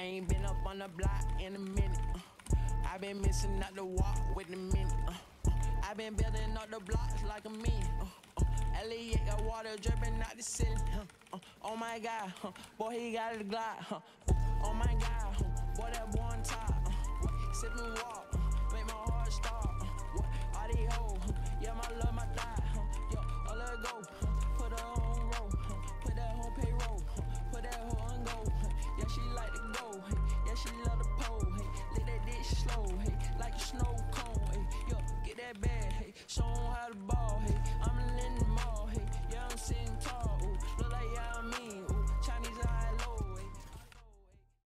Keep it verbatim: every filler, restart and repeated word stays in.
ain't been up on the block in a minute. Uh, I been missing out the walk with the minute. Uh, uh, I been building up the blocks like a million. Uh, uh, Elliot got water dripping out the ceiling. Uh, uh, oh my God, uh, boy he got a glide. Uh, uh, oh my God, uh, boy that boy on top. Uh, sipping walk, uh, make my heart stop. Uh, what, all these hoes, uh, yeah my love.